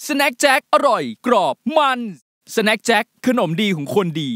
สแน็คแจ็คอร่อยกรอบมันสแน็คแจ็คขนมดีของคนดี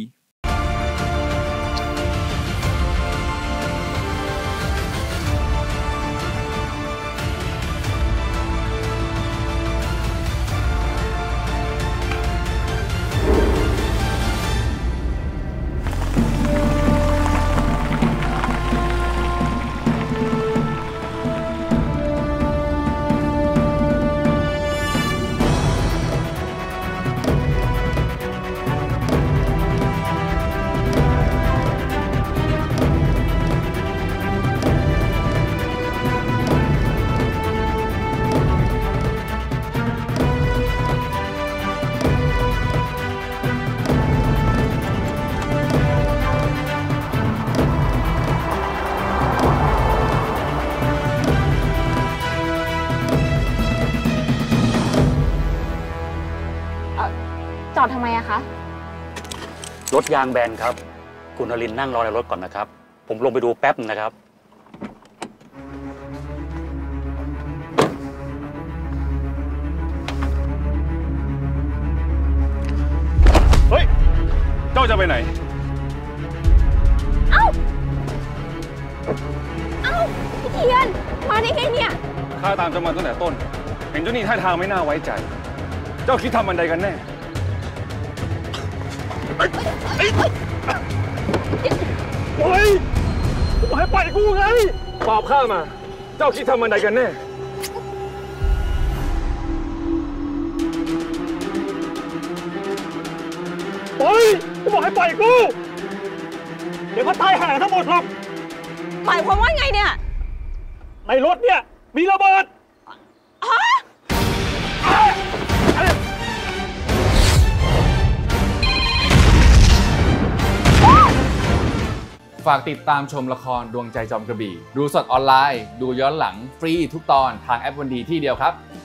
จอดทำไมอะคะรถยางแบนครับคุณนรินทร์นั่งรอในรถก่อนนะครับผมลงไปดูแป๊บนะครับเฮ้ยเจ้าจะไปไหนเอ้าพี่เทียนมาได้ไงเนี่ยข้าตามเจ้ามาตั้งแต่ต้นเห็นเจ้านี่ท่าทางไม่น่าไว้ใจเจ้าคิดทำมันใดกันแน่โอ้ยบอกให้ปล่อยกูไงตอบข้ามาเจ้าคิดทำมันใดกันแน่โอ้ยกูบอกให้ปล่อยกูเดี๋ยวก็ตายห่าทั้งหมดหรอกหมายความว่าไงเนี่ยในรถเนี่ยมีระเบิดฝากติดตามชมละครดวงใจจอมกระบี่ดูสดออนไลน์ดูย้อนหลังฟรีทุกตอนทางแอปวันดีที่เดียวครับ